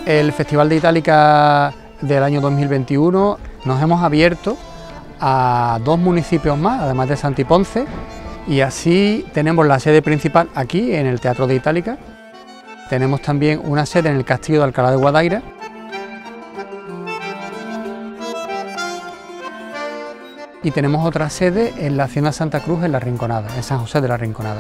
El Festival de Itálica del año 2021 nos hemos abierto a 2 municipios más, además de Santi Ponce, y así tenemos la sede principal aquí en el Teatro de Itálica. Tenemos también una sede en el Castillo de Alcalá de Guadaira. Y tenemos otra sede en la Hacienda Santa Cruz, en La Rinconada, en San José de la Rinconada.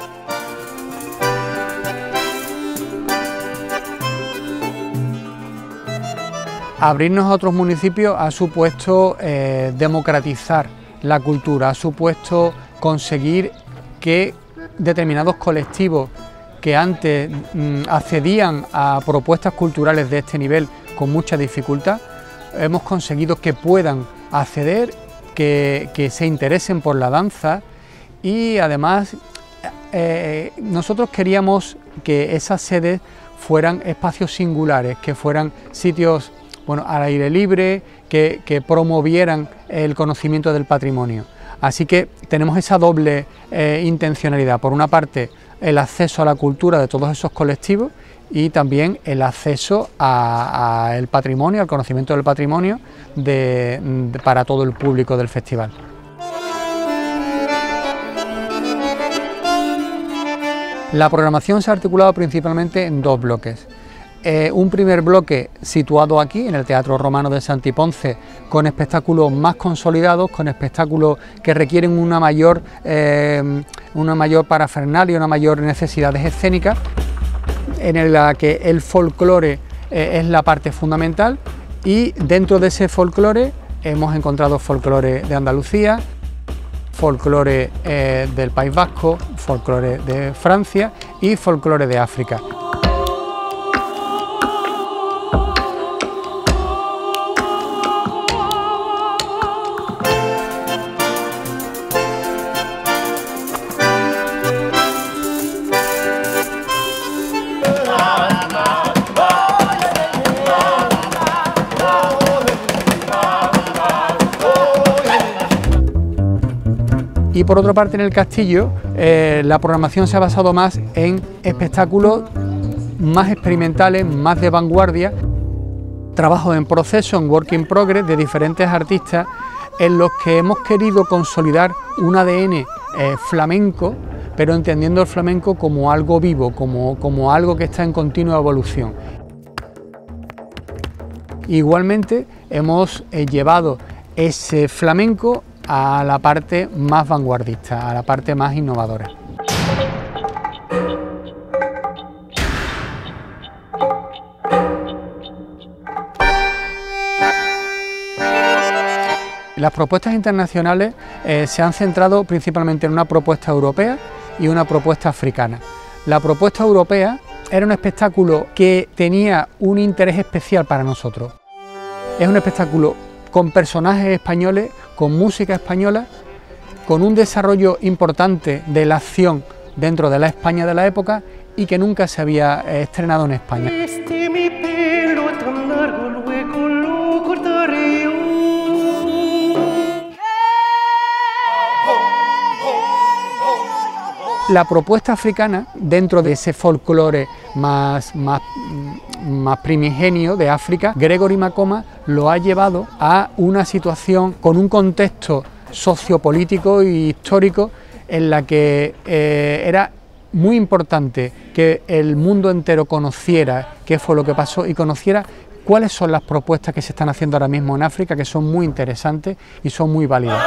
Abrirnos a otros municipios ha supuesto democratizar la cultura, ha supuesto conseguir que determinados colectivos que antes accedían a propuestas culturales de este nivel con mucha dificultad, hemos conseguido que puedan acceder, que se interesen por la danza, y además nosotros queríamos que esas sedes fueran espacios singulares, que fueran sitios al aire libre, que promovieran el conocimiento del patrimonio. Así que tenemos esa doble intencionalidad: por una parte el acceso a la cultura de todos esos colectivos y también el acceso al patrimonio, al conocimiento del patrimonio para todo el público del festival. La programación se ha articulado principalmente en 2 bloques. Un primer bloque situado aquí en el Teatro Romano de Santi Ponce, con espectáculos más consolidados, con espectáculos que requieren una mayor parafernalia, una mayor necesidades escénicas, en la que el folclore es la parte fundamental, y dentro de ese folclore hemos encontrado folclore de Andalucía, folclore del País Vasco, folclore de Francia y folclore de África. Y por otra parte, en el castillo la programación se ha basado más en espectáculos más experimentales, más de vanguardia, trabajos en proceso, en work in progress, de diferentes artistas, en los que hemos querido consolidar un ADN flamenco, pero entendiendo el flamenco como algo vivo, como algo que está en continua evolución. Igualmente hemos llevado ese flamenco a la parte más vanguardista, a la parte más innovadora. Las propuestas internacionales se han centrado principalmente en una propuesta europea y una propuesta africana. La propuesta europea era un espectáculo que tenía un interés especial para nosotros. Es un espectáculo con personajes españoles, con música española, con un desarrollo importante de la acción dentro de la España de la época y que nunca se había estrenado en España. La propuesta africana, dentro de ese folclore más primigenio de África, Gregory Makoma lo ha llevado a una situación con un contexto sociopolítico y histórico en la que era muy importante que el mundo entero conociera qué fue lo que pasó y conociera cuáles son las propuestas que se están haciendo ahora mismo en África, que son muy interesantes y son muy válidas.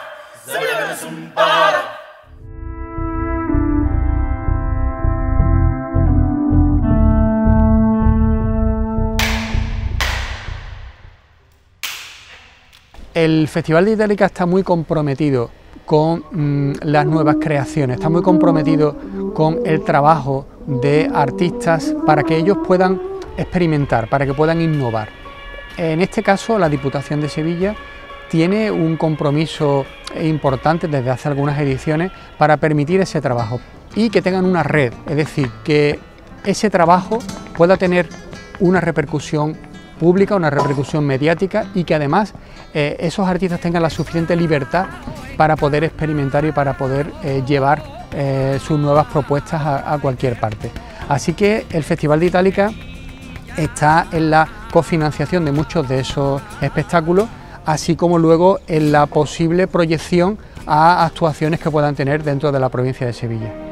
El Festival de Itálica está muy comprometido con las nuevas creaciones, está muy comprometido con el trabajo de artistas para que ellos puedan experimentar, para que puedan innovar. En este caso, la Diputación de Sevilla tiene un compromiso importante desde hace algunas ediciones para permitir ese trabajo y que tengan una red, es decir, que ese trabajo pueda tener una repercusión pública, una repercusión mediática, y que además esos artistas tengan la suficiente libertad para poder experimentar y para poder llevar sus nuevas propuestas a cualquier parte. Así que el Festival de Itálica está en la cofinanciación de muchos de esos espectáculos, así como luego en la posible proyección a actuaciones que puedan tener dentro de la provincia de Sevilla.